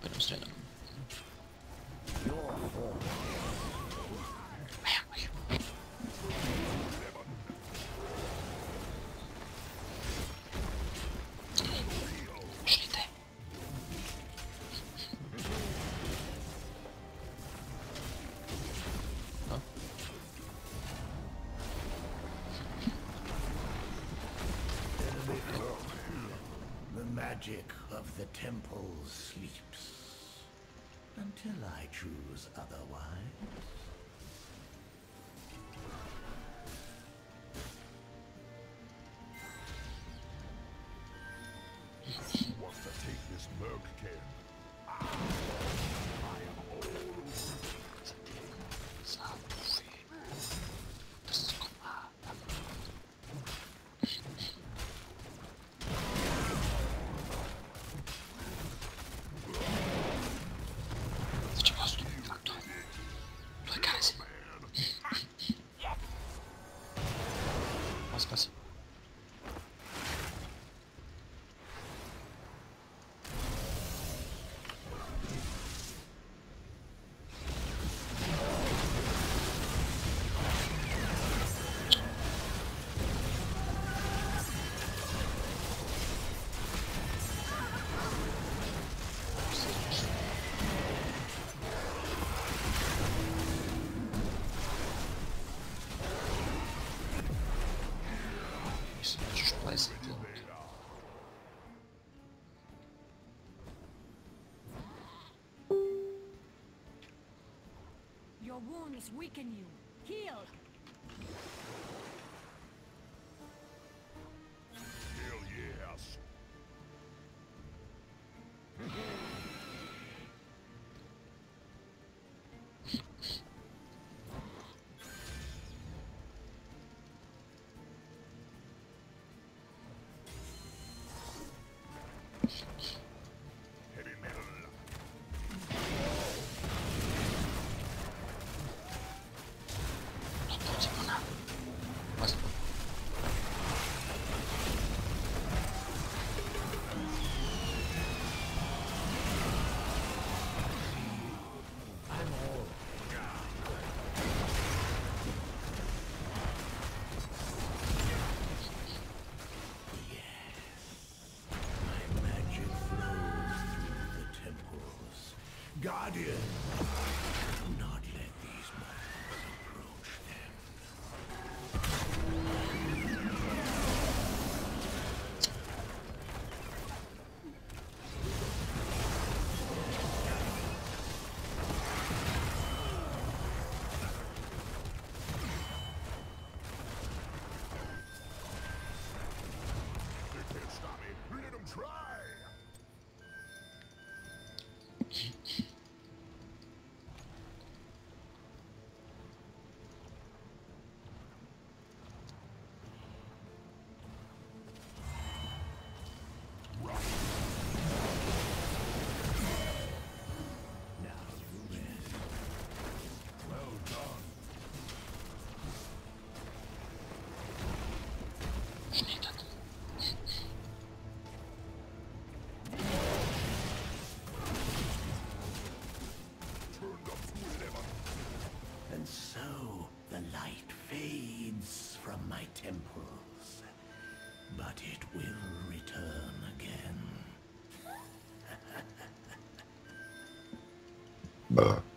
Podemos treinar. The magic of the temple sleeps until I choose otherwise. Wants to take this merc camp. I am old. Spasi. Your wounds weaken you. Heal! Hell yes. Heavy metal. Guardian, do not let these monsters approach them. They can't stop me. Let them try. And so the light fades from my temples, but it will return again.